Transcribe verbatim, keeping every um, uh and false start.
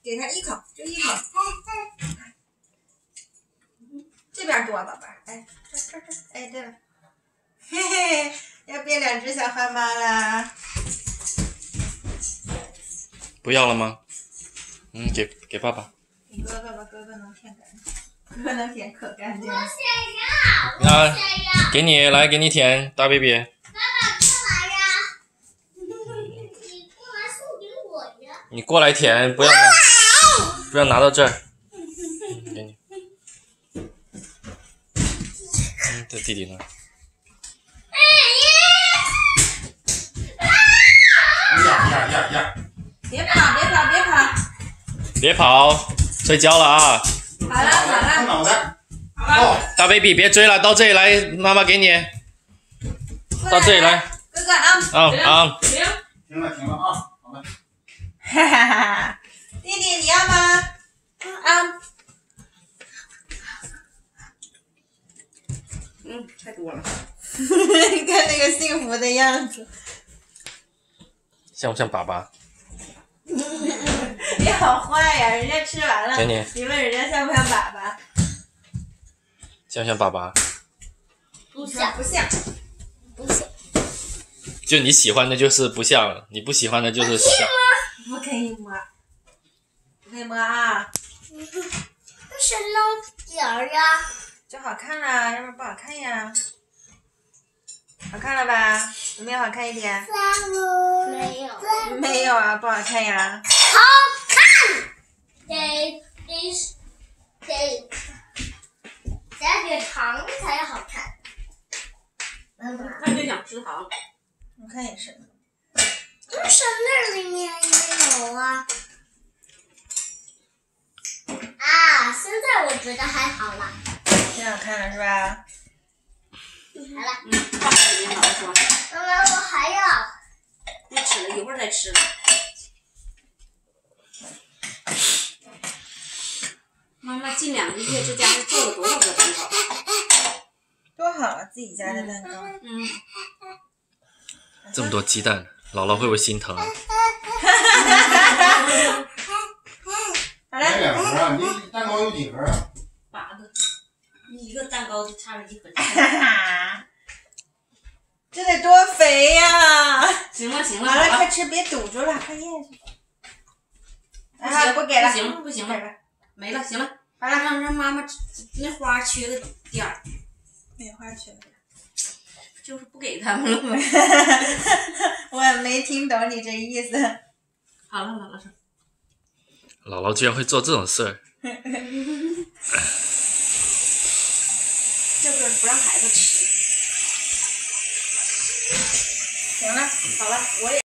给他一口，就一口。这边多，宝贝儿，哎，这这这，哎，对了，嘿嘿，要变两只小花猫了。 不要了吗？嗯，给给爸爸。 给哥哥吧，哥哥能舔干净，哥哥能舔可干净了。 我想要，我想要。 给你，来给你舔，大 baby。 爸爸过来呀！你过来送给我呀！ 你过来舔，不要拿，不要拿到这儿。给你。嗯，这弟弟呢？ 呀呀呀呀！ 别跑，别跑，别跑！ 别跑，睡觉了啊！ 好了好了， 脑袋。 好了。 大 baby 别追了，到这里来，妈妈给你。到这里来。 哥哥啊。 啊啊！ 停了停了啊！好了。 哈哈哈！弟弟你要吗？啊。 嗯，太多了。 你看那个幸福的样子。 像不像粑粑？ 你好坏呀！人家吃完了， 给你。 你问人家像不像粑粑？ 像不像粑粑？ 不像， 不像， 不像。 就你喜欢的就是不像，你不喜欢的就是像。 不可以摸，不可以摸啊！ 那是漏点儿呀。 就好看啦，要不然不好看呀。好看了吧？有没有好看一点？ 没有。 没有啊，不好看呀。 好看，得得得加点糖才好看。妈妈， 看就想吃糖。 我看也是。 为什么那里面也有啊？啊，现在我觉得还好了。 挺好看了是吧？ 好了。 嗯，放在里面，老师说。 妈妈，我还要。 别吃了，一会儿再吃了。妈妈近两个月这家是做了多少个蛋糕？ 多好啊，自己家的蛋糕。 嗯。 这么多鸡蛋，姥姥会不会心疼啊？ 好了。 两盒啊？你蛋糕有几盒啊？ 八个，一个蛋糕就差了一盒。 哈哈，这得多肥呀！ 行了行了， 好了，快吃，别堵住了，快咽下去。啊，不给了， 不行不行了，没了，行了。 好了， 让让妈妈那花缺个点儿。 没花缺了。 就是不给他们了吗？ 我也没听懂你这意思。 好了，姥姥说。 姥姥居然会做这种事儿。 这个不让孩子吃。 行了， 好了，我也。